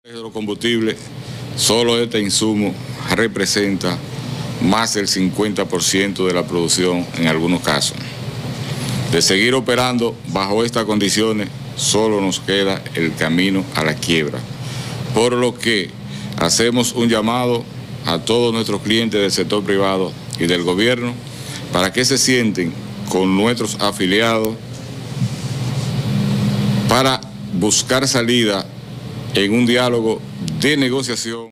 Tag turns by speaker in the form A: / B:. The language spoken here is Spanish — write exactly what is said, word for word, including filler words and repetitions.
A: De los combustibles, solo este insumo representa más del cincuenta por ciento de la producción en algunos casos. De seguir operando bajo estas condiciones, solo nos queda el camino a la quiebra. Por lo que hacemos un llamado a todos nuestros clientes del sector privado y del gobierno para que se sienten con nuestros afiliados para buscar salida en un diálogo de negociación.